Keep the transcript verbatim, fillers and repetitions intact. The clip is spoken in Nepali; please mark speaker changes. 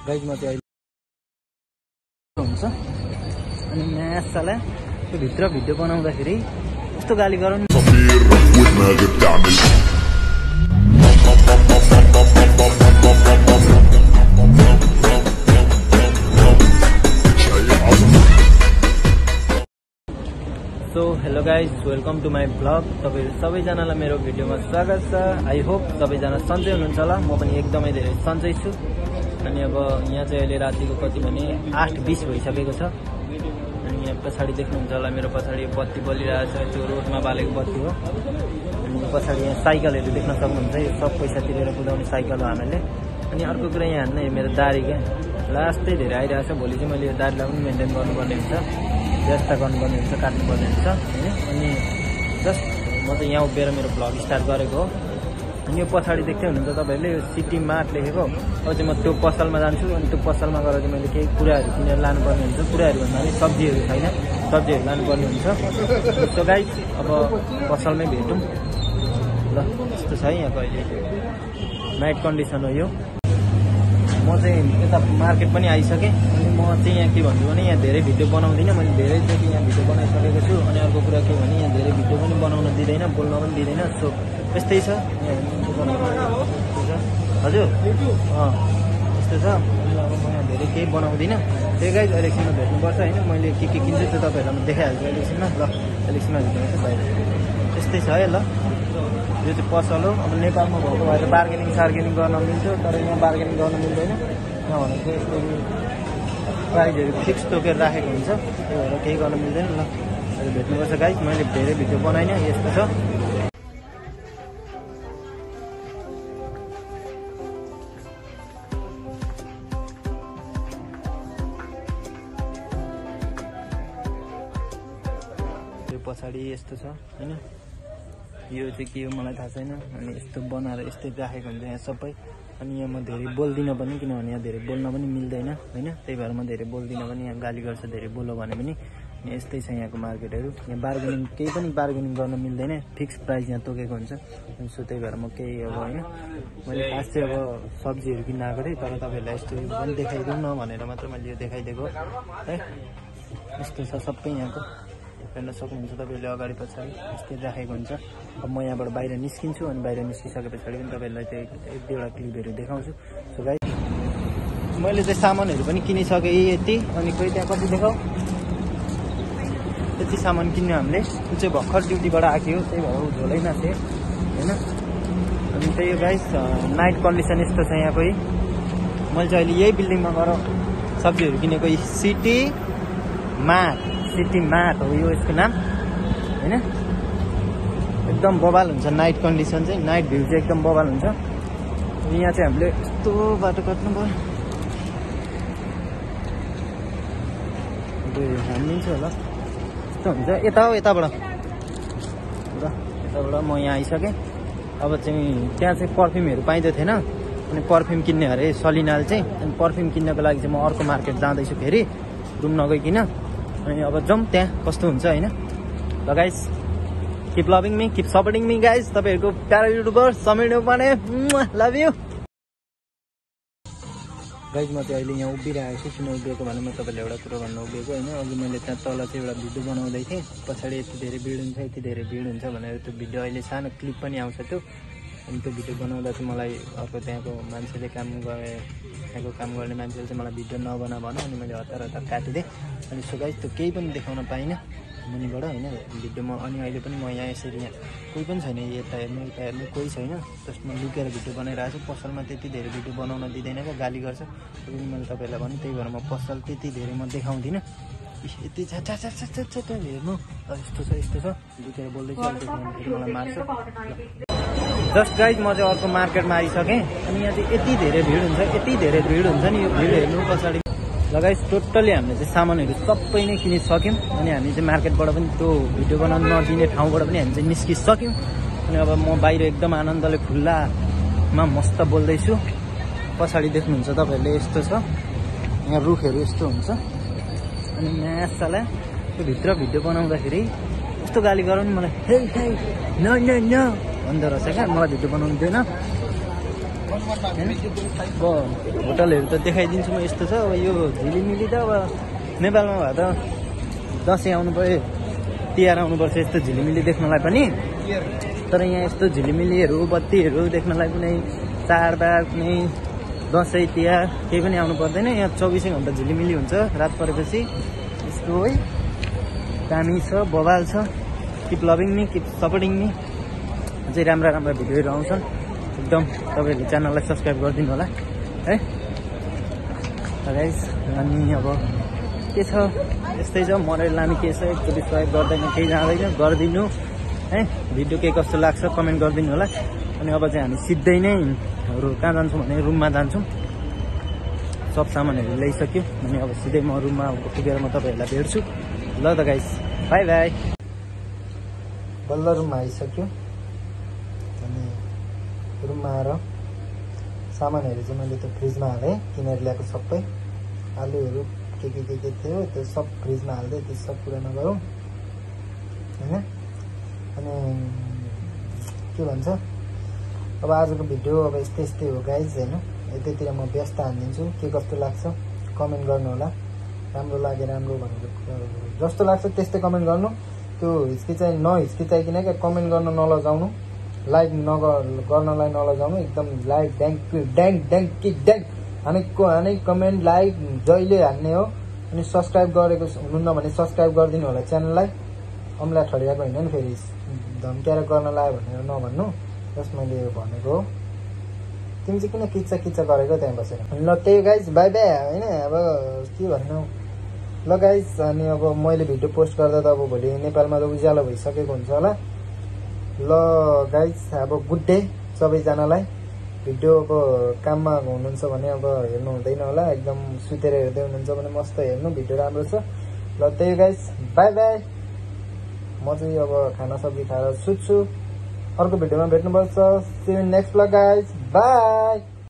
Speaker 1: गाइज म चाहिँ अहिले हुन्छ अनि म्यासलाई त्यो भित्र भिडियो बनाउँदाखेरि यस्तो गाली गराउनु। So hello guys, welcome to my blog. तपाईँहरू सबैजनालाई मेरो भिडियोमा स्वागत छ। आई होप सबैजना सन्चै हुनुहुन्छ होला। म पनि एकदमै धेरै सन्चै छु। अनि अब यहाँ चाहिँ अहिले रातिको कति भने आठ बिस भइसकेको छ। अनि यहाँ पछाडि देख्नुहुन्छ होला मेरो पछाडि बत्ती बलिरहेको छ, त्यो रोडमा बालेको बत्ती हो। अनि पछाडि यहाँ साइकलहरू देख्न सक्नुहुन्छ, यो सब पैसा तिरेर कुदाउने साइकल हो हामीले। अनि अर्को कुरा यहाँ हान्न मेरो दारी क्या लास्टै धेरै आइरहेको छ। भोलि चाहिँ मैले यो दारीलाई पनि मेन्टेन गर्नुपर्ने हुन्छ, व्यवस्था गर्नुपर्ने हुन्छ, काट्नुपर्ने हुन्छ होइन। अनि जस्ट म चाहिँ यहाँ उभिएर मेरो भ्लग स्टार्ट गरेको हो। अनि यो पछाडि देख्दै हुनुहुन्छ तपाईँहरूले, यो सिटी मार्ट लेखेको। अब चाहिँ म त्यो पसलमा जान्छु। अनि त्यो पसलमा गएर चाहिँ मैले केही कुराहरू किनेर लानुपर्ने हुन्छ। कुराहरू भन्दा पनि सब्जीहरू छैन, सब्जीहरू लानुपर्ने हुन्छ। सो गाइस, अब पसलमै भेटौँ ल। यस्तो छ है यहाँको अहिले नाइट कन्डिसन हो यो। म चाहिँ यता मार्केट पनि आइसकेँ। अनि म चाहिँ यहाँ के भन्छु भने यहाँ धेरै भिडियो बनाउँदिनँ। मैले धेरैचोटि यहाँ भिडियो बनाइसकेको छु। अनि अर्को कुरा के भने यहाँ धेरै भिडियो पनि बनाउन दिँदैन, बोल्न पनि दिँदैन। सो यस्तै छ हजुर, अँ यस्तो छ। अनि अब म यहाँ धेरै केही बनाउँदिनँ। त्यही गाइज इलेक्सनमा भेट्नुपर्छ होइन। मैले के के किन्छु त्यो तपाईँहरूलाई म देखाइहाल्छु इलेक्सनमा। ल इलेक्सनमा भेट्नुपर्छ बाहिर। त्यस्तै छ है ल। यो चाहिँ पसल हो। अब नेपालमा भएको भएर बार्गेनिङ सार्गेनिङ गर्न मिल्थ्यो, तर यहाँ बार्गेनिङ गर्न मिल्दैन। यहाँ भनेको यस्तो प्राइजहरू फिक्स तोकेर राखेको हुन्छ, त्यही भएर केही गर्न मिल्दैन। ल अहिले भेट्नुपर्छ गाइस। मैले धेरै भिडियो बनाइनँ, यस्तो छ। यो पछाडि यस्तो छ होइन। यो चाहिँ के हो मलाई थाहा छैन। अनि यस्तो बनाएर यस्तै राखेको हुन्छ यहाँ सबै। अनि यहाँ म धेरै बोल्दिनँ पनि, किनभने यहाँ धेरै बोल्न पनि मिल्दैन होइन। त्यही भएर म धेरै बोल्दिनँ पनि, यहाँ गाली गर्छ धेरै बोल्यो भने पनि। यस्तै छ यहाँको मार्केटहरू। यहाँ बार्गेनिङ केही पनि बार्गेनिङ गर्न मिल्दैन, फिक्स प्राइस यहाँ तोकेको हुन्छ। सो त्यही भएर म केही अब होइन, मैले खास चाहिँ अब सब्जीहरू किन्न आएको थिएँ। तर तपाईँहरूलाई यस्तो पनि देखाइदिउँ न भनेर मात्र मैले यो देखाइदिएको है। यस्तो छ सबै यहाँको, हेर्न सक्नुहुन्छ तपाईँहरूले अगाडि पछाडि यस्तै राखेको हुन्छ। अब म यहाँबाट बाहिर निस्किन्छु। अनि बाहिर निस्किसके पछाडि पनि तपाईँहरूलाई चाहिँ एक दुईवटा क्लिपहरू देखाउँछु। सो गाइस, मैले चाहिँ सामानहरू पनि किनिसकेँ यति। अनि कोही त्यहाँ कति देखाऊ, यति सामान किन्यो हामीले। ऊ चाहिँ भर्खर ड्युटीबाट आएको हो, त्यही भएर ऊ झोलै नाथे होइन। अनि त्यही हो गाइस, नाइट कन्डिसन यस्तो छ यहाँ कोही। मैले चाहिँ अहिले यही बिल्डिङमा गएर सब्जीहरू किनेको। सिटी मार्ट, सिटी मार्ट हो यो यसको नाम होइन। एकदम बवाल हुन्छ नाइट कन्डिसन चाहिँ, नाइट भ्यू चाहिँ एकदम बवाल हुन्छ। यहाँ चाहिँ हामीले यस्तो बाटो काट्नु भयो, हानिदिन्छ होला यस्तो हुन्छ। यता हो यताबाट ल, यताबाट म यहाँ आइसकेँ। अब चाहिँ त्यहाँ चाहिँ पर्फ्युमहरू पाइँदो थिएन। अनि पर्फ्युम किन्ने अरे सलिनाले चाहिँ। अनि पर्फ्युम किन्नको लागि चाहिँ म अर्को मार्केट जाँदैछु फेरि, रुम नगइकन। अनि अब जाउँ त्यहाँ कस्तो हुन्छ होइन। ल guys, keep loving me, keep supporting me guys. तपाईँहरूको प्यारा youtuber Samir Neupane, love you guys. म चाहिँ अहिले यहाँ उभिरहेको छु। किन उभिएको भने म तपाईँलाई एउटा कुरो भन्नु उभिएको होइन। अघि मैले त्यहाँ तल चाहिँ एउटा भिडियो बनाउँदै थिएँ। पछाडि यति धेरै भिड हुन्छ, यति धेरै भिड हुन्छ भनेर त्यो भिडियो अहिले सानो क्लिप पनि आउँछ त्यो। अनि त्यो भिडियो बनाउँदा चाहिँ मलाई अर्को त्यहाँको मान्छेले काम गरे, त्यहाँको काम गर्ने मान्छेले चाहिँ मलाई भिडियो नबना भन्यो। अनि मैले हतार हतार काटिदिएँ। अनि सो गाइस, त्यो केही पनि देखाउन पाइनँ मुनिबाट होइन भिडियोमा। अनि अहिले पनि म यहाँ यसरी यहाँ कोही पनि छैन, यता हेर्नु यता हेर्नु कोही छैन। जस्ट म लुकेर भिडियो बनाइरहेको छु। पसलमा त्यति धेरै भिडियो बनाउन दिँदैन क्या, गाली गर्छ। पनि मैले तपाईँहरूलाई भने, त्यही भएर म पसल त्यति धेरै म देखाउँदिनँ। यति छ छ छ छ छ हेर्नु, यस्तो छ यस्तो छ, लुकेर बोल्दैछु मलाई मार्छ। जस्ट गाइज, म चाहिँ अर्को मार्केटमा आइसकेँ। अनि यहाँ चाहिँ यति धेरै भिड हुन्छ, यति धेरै भिड हुन्छ नि। यो भिड हेर्नु पछाडि लगाइस, टोटल्ली हामीले चाहिँ सामानहरू सबै नै किनिसक्यौँ। अनि हामी चाहिँ मार्केटबाट पनि त्यो भिडियो बनाउनु नदिने ठाउँबाट पनि हामी चाहिँ निस्किसक्यौँ। अनि अब म बाहिर एकदम आनन्दले खुल्लामा मस्त बोल्दैछु। पछाडि देख्नुहुन्छ तपाईँहरूले यस्तो छ, यहाँ रुखहरू यस्तो हुन्छ। अनि म्यासलाई त्यो भित्र भिडियो बनाउँदाखेरि यस्तो गाली गराउनु मलाई, हे हे न न न भन्दो रहेछ क्या। मलाई भिडियो बनाउनु दिएन। अब होटलहरू त देखाइदिन्छु म। यस्तो छ अब यो झिलिमिली त अब नेपालमा भए त दसैँ आउनु पऱ्यो, तिहार आउनुपर्छ यस्तो झिलिमिली देख्नलाई पनि। तर यहाँ यस्तो झिलिमिलीहरू बत्तीहरू देख्नलाई कुनै चाडबाड कुनै दसैँ तिहार केही पनि आउनु पर्दैन। यहाँ चौबिसै घन्टा झिलिमिली हुन्छ रात परेपछि। यस्तो है दामी छ, बवाल छ। Keep loving me, keep supporting me. अझै राम्रा राम्रा भिडियोहरू आउँछन् एकदम। तपाईँहरूले च्यानललाई सब्सक्राइब गरिदिनु होला है गाइस। अनि अब के छ, यस्तै छ। मरेर लाने के छ, एकचोटि स्वाइप गर्दैन केही जाँदैन, गरिदिनु है। भिडियो के कस्तो लाग्छ कमेन्ट गरिदिनु होला। अनि अब चाहिँ हामी सिधै नै कहाँ जान्छौँ भने रुममा जान्छौँ। सब सामानहरू ल्याइसक्यो अनि अब सिधै म रुममा पुगेर म तपाईँहरूलाई भेट्छु। ल त गाइस, बाई बाई। बल्ल रुममा आइसक्यो अनि रुममा आएर सामानहरू चाहिँ मैले त्यो फ्रिजमा हालेँ, किनेर ल्याएको सबै। आलुहरू के के के के थियो त्यो सब फ्रिजमा हाल्दै त्यो सब कुरा नगरौँ होइन। अनि के भन्छ अब आजको भिडियो अब यस्तै यस्तै हो गाइज होइन। यतैतिर म व्यस्त हानिदिन्छु। के कस्तो लाग्छ कमेन्ट गर्नु होला। राम्रो लागे राम्रो भनेर जस्तो लाग्छ त्यस्तै कमेन्ट गर्नु। त्यो हिचकिचाइ नहिचकिचाइकन क्या कमेन्ट गर्न नलजाउनु, लाइक नगर गर्नलाई नलजाउनु। एकदम लाइक ड्याङ ड्याङ ड्याङ कि ड्याङ हानेको हाने कमेन्ट लाइक जहिले हान्ने हो। अनि सब्सक्राइब गरेको हुनुहुन्न भने सब्सक्राइब गरिदिनु होला च्यानललाई। अम्ला ठडियाको होइन नि फेरि धम्क्याएर गर्न लाग्यो भनेर नभन्नु। जस मैले भनेको हो। तिमी चाहिँ किन किच्चा किच्चा गरेको त्यहाँ बसेर। ल त्यही गाइज, बाई बाई होइन। अब के भन्नु ल गाइज। अनि अब मैले भिडियो पोस्ट गर्दा त अब भोलि नेपालमा त उज्यालो भइसकेको हुन्छ होला। ल गाइज, अब गुड डे सबैजनालाई। भिडियो अब काममा हुनुहुन्छ भने अब हेर्नु हुँदैन होला। एकदम सुतेर हेर्दै हुनुहुन्छ भने मस्त हेर्नु, भिडियो राम्रो छ। ल त्यही गाइज, बाई बाई। म चाहिँ अब खाना सब्जी खाएर सुत्छु। अर्को भिडियोमा भेट्नुपर्छ। See you next blog guys, by.